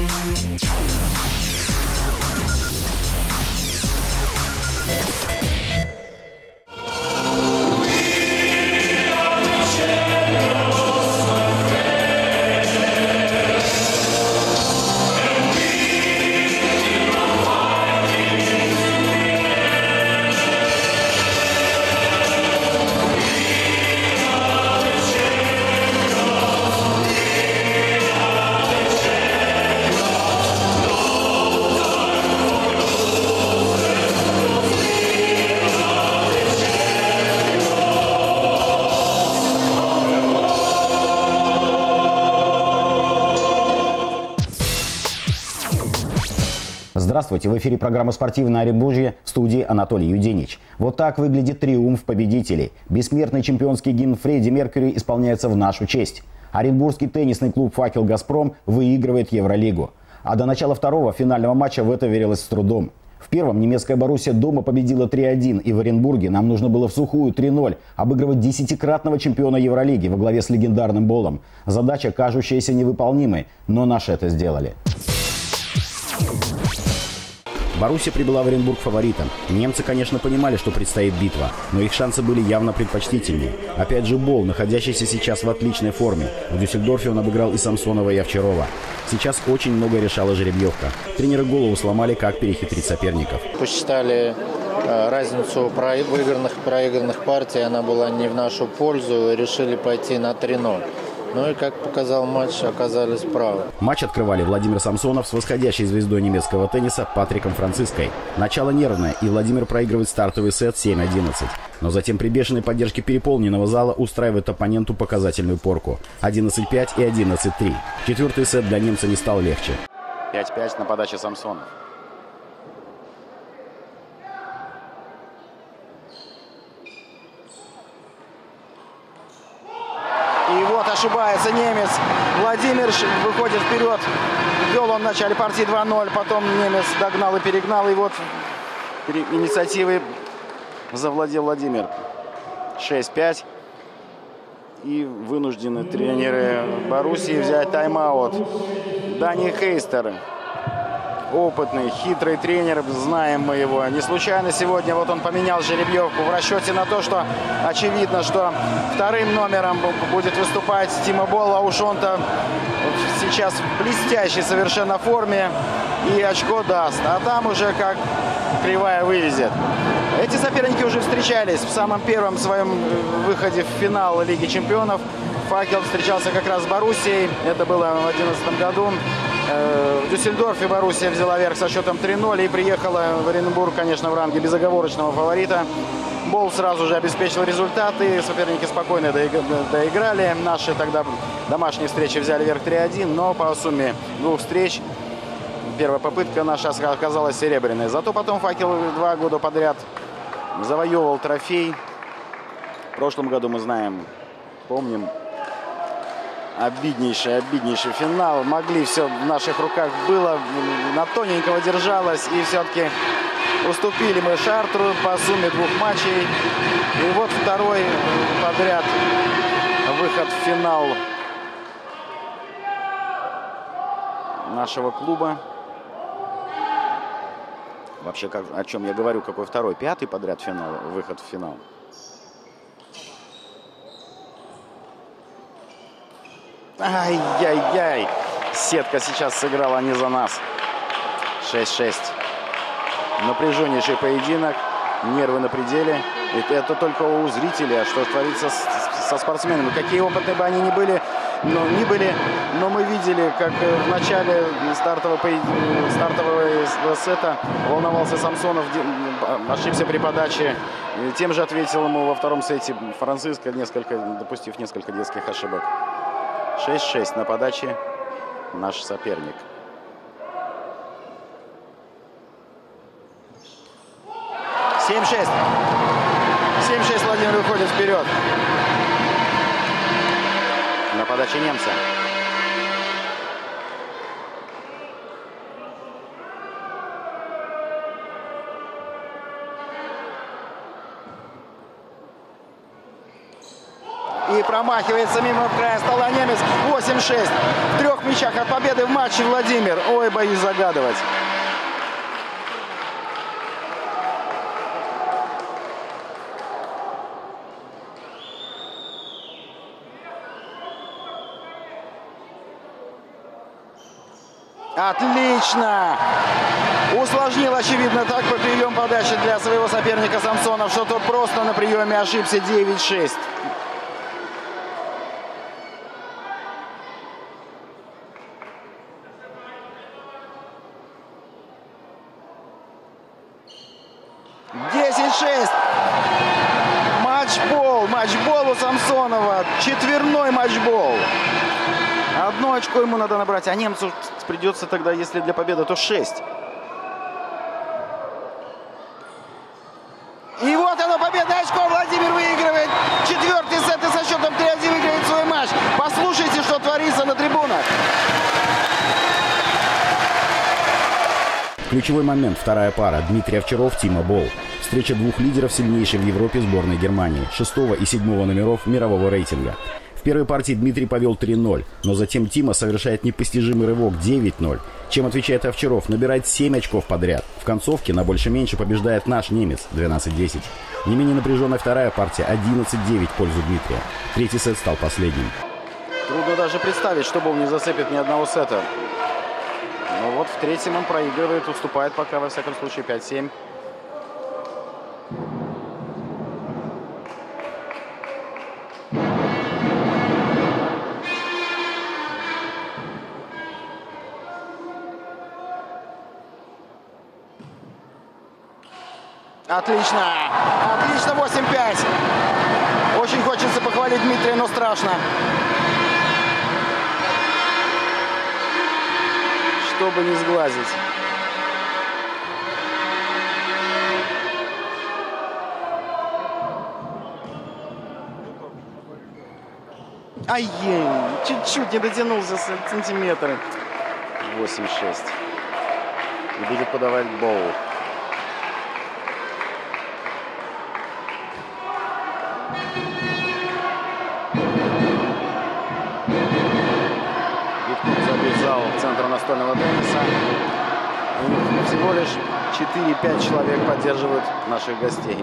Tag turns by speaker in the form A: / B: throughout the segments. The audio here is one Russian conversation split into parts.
A: Здравствуйте! В эфире программа «Спортивное Оренбуржье», в студии Анатолий Юденич. Вот так выглядит триумф победителей. Бессмертный чемпионский гимн Фредди Меркьюри исполняется в нашу честь. Оренбургский теннисный клуб «Факел Газпром» выигрывает Евролигу. А до начала второго финального матча в это верилось с трудом. В первом немецкая Боруссия дома победила 3-1, и в Оренбурге нам нужно было в сухую 3-0 обыгрывать 10-кратного чемпиона Евролиги во главе с легендарным Болом. Задача, кажущаяся невыполнимой, но наши это сделали. Боруссия прибыла в Оренбург фаворитом. Немцы, конечно, понимали, что предстоит битва, но их шансы были явно предпочтительнее. Опять же Бол, находящийся сейчас в отличной форме. В Дюссельдорфе он обыграл и Самсонова, и Овчарова. Сейчас очень много решала жеребьевка. Тренеры голову сломали, как перехитрить соперников.
B: Посчитали разницу выигранных и проигранных партий, она была не в нашу пользу, и решили пойти на 3-0. Ну и, как показал матч, оказались правы.
A: Матч открывали Владимир Самсонов с восходящей звездой немецкого тенниса Патриком Франциской. Начало нервное, и Владимир проигрывает стартовый сет 7-11. Но затем при бешеной поддержке переполненного зала устраивает оппоненту показательную порку. 11-5 и 11-3. Четвертый сет для немца не стал легче. 5-5 на подаче Самсонов.
C: И вот ошибается немец. Владимир выходит вперед. Вел он в начале партии 2-0. Потом немец догнал и перегнал. И вот инициативой завладел Владимир. 6-5. И вынуждены тренеры Боруссии взять тайм-аут. Дани Хейстер. Опытный, хитрый тренер, знаем мы его. Не случайно сегодня вот он поменял жеребьевку в расчете на то, что очевидно, что вторым номером будет выступать Тимо Болл, а уж он-то сейчас в блестящей совершенно форме и очко даст. А там уже как кривая вывезет. Эти соперники уже встречались в самом первом своем выходе в финал Лиги чемпионов. Факел встречался как раз с Боруссией. Это было в 2011 году. В Дюссельдорфе Боруссия взяла верх со счетом 3-0 и приехала в Оренбург, конечно, в ранге безоговорочного фаворита. Бол сразу же обеспечил результаты, соперники спокойно доиграли. Наши тогда домашние встречи взяли верх 3-1, но по сумме двух встреч первая попытка наша оказалась серебряной. Зато потом Факел 2 года подряд завоевывал трофей. В прошлом году, мы знаем, помним, обиднейший финал. Могли, все в наших руках было. На тоненького держалось. И все-таки уступили мы Шартру по сумме 2 матчей. И вот второй подряд выход в финал нашего клуба. Вообще, о чем я говорю, какой второй? 5-й подряд финал, выход в финал. Ай-яй-яй. Сетка сейчас сыграла не за нас. 6-6. Напряженнейший поединок. Нервы на пределе. И это только у зрителей. А что творится со спортсменами? Какие опытные бы они ни были, но мы видели, как в начале стартового сета волновался Самсонов, ошибся при подаче. Тем же ответил ему во втором сете Франциско, допустив несколько детских ошибок. 6-6 на подаче наш соперник. Семь 6 Владимир выходит вперед. На подаче немца. И промахивается мимо края стола немец. 8-6. В 3 мячах от победы в матче Владимир. Ой, боюсь загадывать. Отлично! Усложнил, очевидно, так по прием подачи для своего соперника Самсонов, что тот просто на приеме ошибся. 9-6. Матчбол у Самсонова. 4-й матчбол. 1 очко ему надо набрать, а немцу придется тогда, если для победы, то 6. И вот оно, победное очко. Владимир выигрывает 4-й сет и со счетом 3-1 выиграет свой матч. Послушайте, что творится на трибунах.
A: Ключевой момент. 2-я пара. Дмитрий Овчаров, Тима Болл. Встреча 2 лидеров сильнейшей в Европе сборной Германии. 6-го и 7-го номеров мирового рейтинга. В первой партии Дмитрий повел 3-0, но затем Тима совершает непостижимый рывок 9-0. Чем отвечает Овчаров, набирает 7 очков подряд. В концовке на больше-меньше побеждает наш немец 12-10. Не менее напряженная 2-я партия 11-9 в пользу Дмитрия. 3-й сет стал последним.
C: Трудно даже представить, что Болл не засыпет ни одного сета. Но вот в 3-м он проигрывает, уступает пока, во всяком случае, 5-7. Отлично! Отлично, 8-5. Очень хочется похвалить Дмитрия, но страшно. Чтобы не сглазить. Ай-яй, чуть-чуть не дотянулся сантиметры. 8-6. И будет подавать Болл. Забежал в центр настольного тенниса. И всего лишь 4-5 человек поддерживают наших гостей.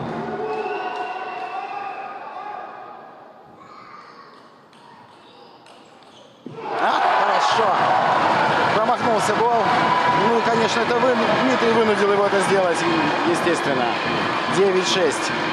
C: Хорошо. Промахнулся Болл. Ну, конечно, это Дмитрий вынудил его это сделать, естественно. 9-6.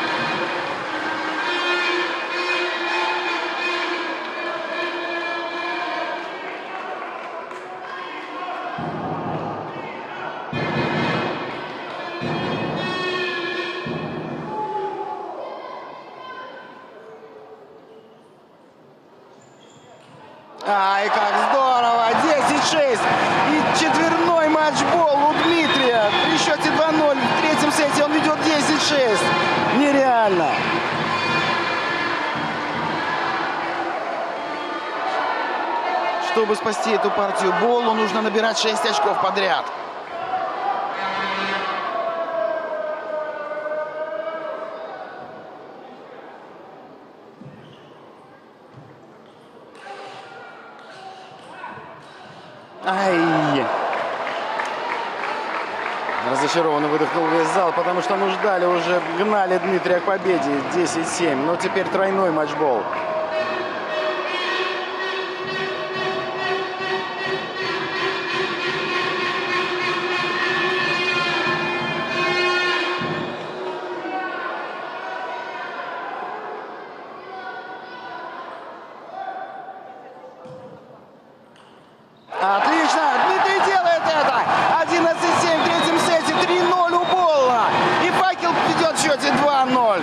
C: Ай, как здорово! 10-6! И 4-й матчбол у Дмитрия. При счете 2-0 в 3-м сете он ведет 10-6. Нереально! Чтобы спасти эту партию Боллу, нужно набирать 6 очков подряд. Ай! Разочарованно выдохнул весь зал, потому что мы ждали, уже гнали Дмитрия к победе. 10-7. Но теперь 3-й матчбол. Отлично! Дмитрий делает это! 11-7 в 3-м сете, 3-0 у Болла. И факел ведет в счете 2-0.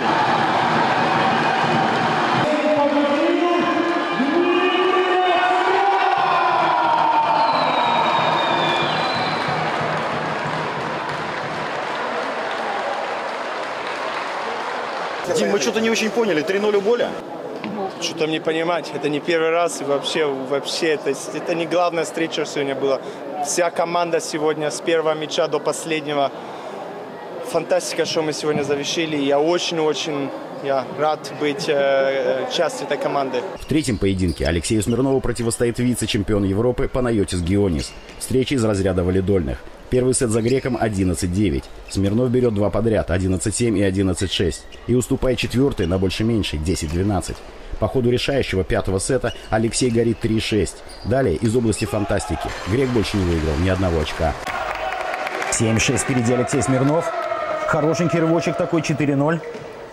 C: Дим, мы что-то не очень поняли. 3-0 у Болля?
D: Что там не понимать, это не первый раз, и вообще это не главная встреча сегодня была. Вся команда сегодня с первого мяча до последнего. Фантастика, что мы сегодня завершили. Я очень-очень я рад быть частью этой команды.
A: В третьем поединке Алексею Смирнову противостоит вице-чемпион Европы Панайотис Гионис. Встреча из разряда валидольных. Первый сет за греком 11-9. Смирнов берет два подряд 11-7 и 11-6. И уступает четвертый на больше-меньше 10-12. По ходу решающего пятого сета Алексей горит 3-6. Далее из области фантастики. Грек больше не выиграл ни одного очка. 7-6 впереди Алексей Смирнов. Хорошенький рывочек такой, 4-0.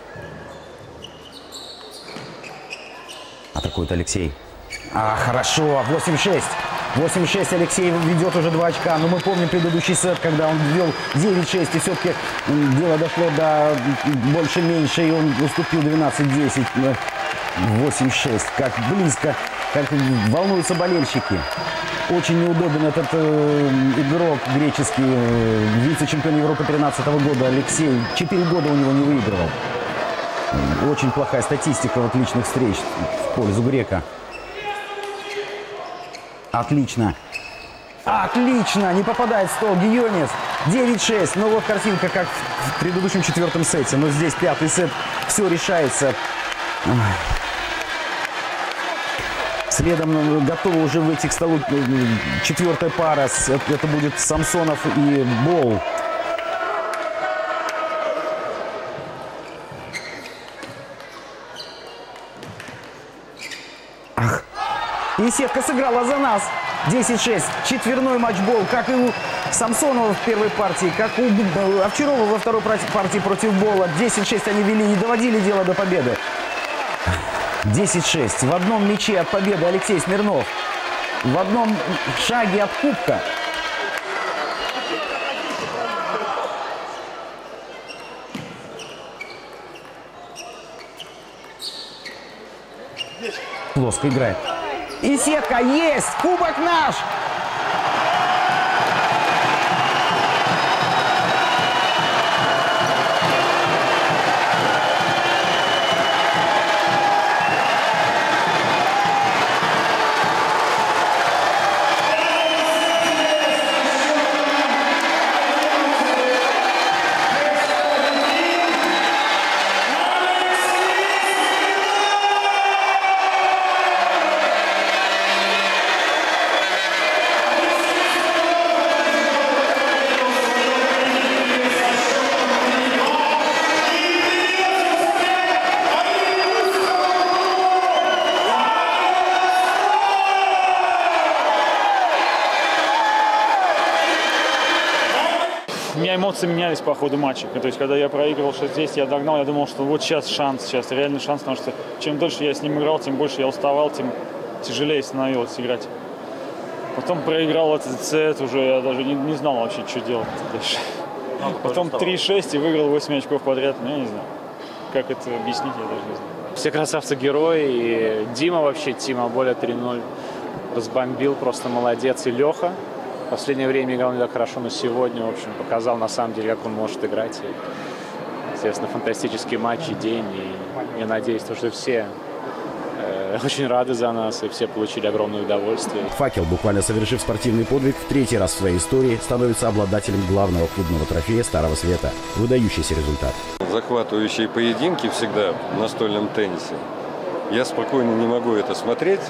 A: Атакует Алексей. Хорошо, 8-6. 8-6 Алексей ведет уже 2 очка. Но мы помним предыдущий сет, когда он ввел 9-6. И все-таки дело дошло до больше-меньше. И он уступил 12-10. 8-6. Как близко, как волнуются болельщики. Очень неудобен этот игрок греческий, вице-чемпион Европы 2013 года Алексей. 4 года у него не выигрывал. Очень плохая статистика вот личных встреч в пользу грека. Отлично. Отлично! Не попадает в стол Гионис. 9-6. Ну вот картинка, как в предыдущем четвертом сете. Но здесь пятый сет. Все решается. Следом готова уже выйти к столу четвертая пара. Это будет Самсонов и Бол. И сетка сыграла за нас. 10-6. Четверной матчбол. Как и у Самсонова в первой партии, как у Овчарова во второй партии против Бола. 10-6 они вели и доводили дело до победы. 10-6. В одном мяче от победы Алексей Смирнов. В одном шаге от кубка. Плоско играет. И сетка есть! Кубок наш!
E: У меня эмоции менялись по ходу матча. То есть, когда я проигрывал 6-10, я догнал, я думал, что вот сейчас шанс, сейчас реальный шанс, потому что чем дольше я с ним играл, тем больше я уставал, тем тяжелее становилось играть. Потом проиграл этот сет, уже я даже не знал вообще, что делать дальше. Потом 3-6 и выиграл 8 очков подряд. Ну, я не знаю, как это объяснить, я даже не знаю.
F: Все красавцы-герои, и Дима вообще, Тима, более 3-0, разбомбил, просто молодец. И Леха. В последнее время играл не так хорошо, но сегодня, в общем, показал на самом деле, как он может играть. И, естественно, фантастический матч и день. И я надеюсь, что все очень рады за нас, и все получили огромное удовольствие.
A: «Факел», буквально совершив спортивный подвиг, в третий раз в своей истории становится обладателем главного клубного трофея Старого Света. Выдающийся результат.
G: Захватывающие поединки всегда в настольном теннисе. Я спокойно не могу это смотреть,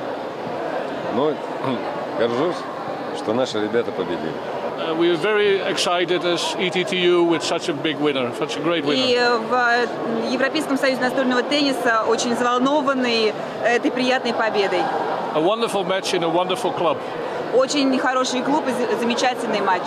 G: но горжусь, что наши ребята победили.
H: We are very excited as ETTU with such a big winner, such a great winner.
I: И в Европейском союзе настольного тенниса очень взволнованы этой приятной победой.
H: A wonderful match in a wonderful club.
I: Очень хороший клуб и замечательный матч.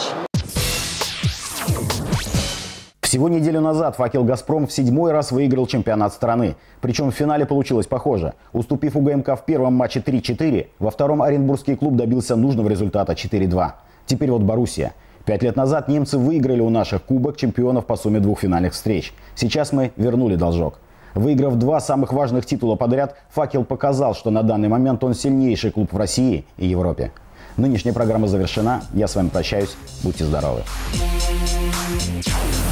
A: Всего неделю назад «Факел Газпром» в 7-й раз выиграл чемпионат страны. Причем в финале получилось похоже. Уступив УГМК в первом матче 3-4, во втором оренбургский клуб добился нужного результата 4-2. Теперь вот Боруссия. 5 лет назад немцы выиграли у наших кубок чемпионов по сумме 2 финальных встреч. Сейчас мы вернули должок. Выиграв 2 самых важных титула подряд, «Факел» показал, что на данный момент он сильнейший клуб в России и Европе. Нынешняя программа завершена. Я с вами прощаюсь. Будьте здоровы.